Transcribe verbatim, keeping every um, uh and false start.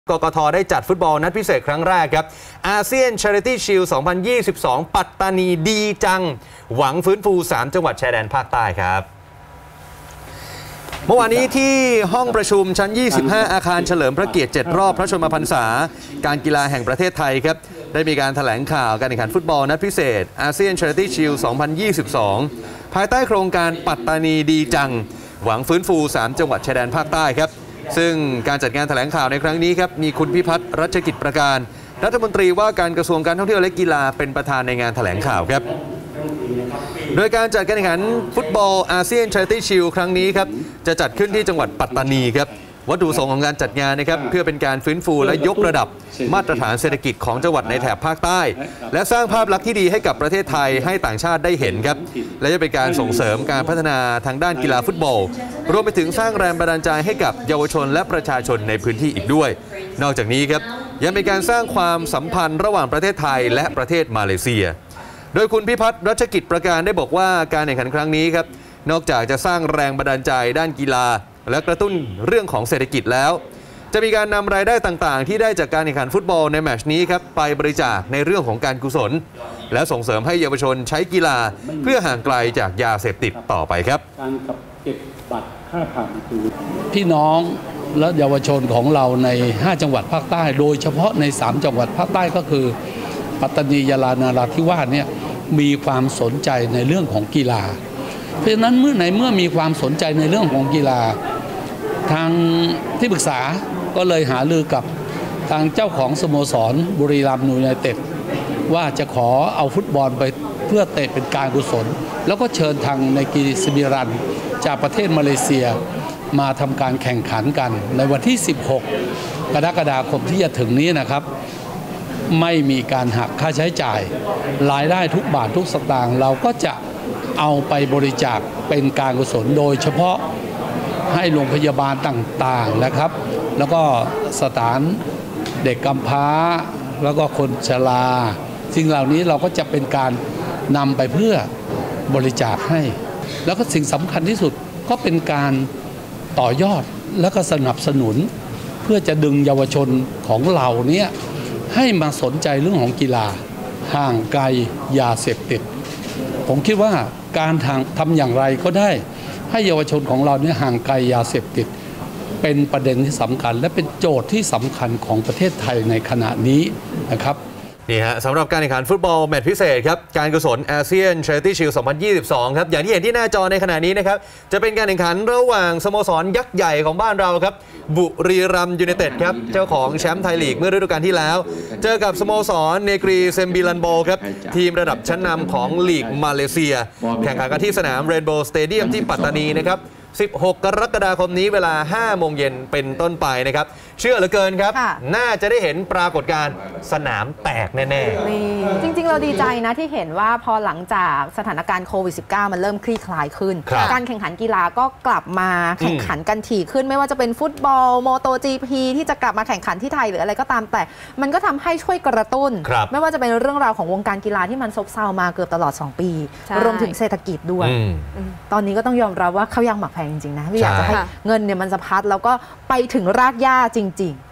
กกท.ได้จัดฟุตบอลนัดพิเศษครั้งแรกครับอาเซียน Charity Shield สองพันยี่สิบสอง ปัตตานีดีจังหวังฟื้นฟูสามจังหวัดชายแดนภาคใต้ครับเมื่อวานนี้ที่ห้องประชุมชั้นยี่สิบห้าอาคารเฉลิมพระเกียรติเจ็ดรอบพระชนมพรรษาการกีฬาแห่งประเทศไทยครับได้มีการแถลงข่าวการแข่งขันฟุตบอลนัดพิเศษอาเซียน Charity Shield สองพันยี่สิบสอง ภายใต้โครงการปัตตานีดีจังหวังฟื้นฟูสามจังหวัดชายแดนภาคใต้ครับซึ่งการจัดงานแถลงข่าวในครั้งนี้ครับมีคุณพิพัฒน์รัชกิจประการรัฐมนตรีว่าการกระทรวงการท่องเที่ยวและกีฬาเป็นประธานในงานแถลงข่าวครับโดยการจัดการแข่งขันฟุตบอลอาเซียน Charity Shield ครั้งนี้ครับจะจัดขึ้นที่จังหวัดปัตตานีครับวัตถุประสงค์ของการจัดงานนะครับเพื่อเป็นการฟื้นฟูและยกระดับมาตรฐานเศรษฐกิจของจังหวัดในแถบภาคใต้และสร้างภาพลักษณ์ที่ดีให้กับประเทศไทยให้ต่างชาติได้เห็นครับและจะเป็นการส่งเสริมการพัฒนาทางด้านกีฬาฟุตบอลรวมไปถึงสร้างแรงบันดาลใจให้กับเยาวชนและประชาชนในพื้นที่อีกด้วยนอกจากนี้ครับยังเป็นการสร้างความสัมพันธ์ระหว่างประเทศไทยและประเทศมาเลเซียโดยคุณพิพัฒน์รัชกิจประการได้บอกว่าการแข่งขันครั้งนี้ครับนอกจากจะสร้างแรงบันดาลใจด้านกีฬาและกระตุ้นเรื่องของเศรษฐกิจแล้วจะมีการนำรายได้ต่างๆที่ได้จากการแข่งขันฟุตบอลในแมตช์นี้ครับไปบริจาคในเรื่องของการกุศลและส่งเสริมให้เยาวชนใช้กีฬาเพื่อห่างไกลจากยาเสพติดต่อไปครับการเก็บบัตรค่าผ่านคือพี่น้องและเยาวชนของเราในห้าจังหวัดภาคใต้โดยเฉพาะในสามจังหวัดภาคใต้ก็คือปัตตานียะลานาราธิวาสเนี่ยมีความสนใจในเรื่องของกีฬาเพราะฉะนั้นเมื่อในเมื่อมีความสนใจในเรื่องของกีฬาทางที่ปรึกษาก็เลยหารือกับทางเจ้าของสโมสรบุรีรัมย์ยูไนเต็ดว่าจะขอเอาฟุตบอลไปเพื่อเตะเป็นการกุศลแล้วก็เชิญทางในกีซิมิรันจากประเทศมาเลเซียมาทำการแข่งขันกันในวันที่สิบหกกรกฎาคมที่จะถึงนี้นะครับไม่มีการหักค่าใช้จ่ายรายได้ทุกบาททุกสตางค์เราก็จะเอาไปบริจาคเป็นการกุศลโดยเฉพาะให้โรงพยาบาลต่างๆนะครับแล้วก็สถานเด็กกำพร้าแล้วก็คนชราสิ่งเหล่านี้เราก็จะเป็นการนำไปเพื่อบริจาคให้แล้วก็สิ่งสำคัญที่สุดก็เป็นการต่อยอดและก็สนับสนุนเพื่อจะดึงเยาวชนของเราเนี่ยให้มาสนใจเรื่องของกีฬาห่างไกลยาเสพติดผมคิดว่าการทำอย่างไรก็ได้ให้เยาวชนของเราเนี่ยห่างไกลยาเสพติดเป็นประเด็นที่สำคัญและเป็นโจทย์ที่สำคัญของประเทศไทยในขณะนี้นะครับนี่ฮะสำหรับการแข่งขันฟุตบอลแมตช์พิเศษครับการกุศลอาเซียน Charity Shield สองพันยี่สิบสองครับอย่างที่เห็นที่หน้าจอในขณะนี้นะครับจะเป็นการแข่งขันระหว่างสโมสรยักษ์ใหญ่ของบ้านเราครับบุรีรัมย์ยูไนเต็ดครับเจ้าของแชมป์ไทยลีกเมื่อฤดูกาลที่แล้วเจอกับสโมสรเนกรีเซมบิลันโบครับทีมระดับชั้นนำของลีกมาเลเซียแข่งขันกันที่สนามเรนโบว์สเตเดียมที่ปัตตานีนะครับสิบหกกรกฎาคมนี้เวลาห้าโมงเย็นเป็นต้นไปนะครับเชื่อเหลือเกินครับน่าจะได้เห็นปรากฏการณ์สนามแตกแน่ๆจริงๆเราดีใจนะที่เห็นว่าพอหลังจากสถานการณ์โควิด สิบเก้า มันเริ่มคลี่คลายขึ้นการแข่งขันกีฬาก็กลับมาแข่งขันกันถี่ขึ้นไม่ว่าจะเป็นฟุตบอลโมโต จี พี ที่จะกลับมาแข่งขันที่ไทยหรืออะไรก็ตามแต่มันก็ทำให้ช่วยกระตุ้นไม่ว่าจะเป็นเรื่องราวของวงการกีฬาที่มันซบเซามาเกือบตลอดสองปีรวมถึงเศรษฐกิจด้วยตอนนี้ก็ต้องยอมรับว่าข้าวยางหมักแพงจริงๆนะไม่อยากจะให้เงินเนี่ยมันสะพัดแล้วก็ไปถึงรากหญ้าจริงๆ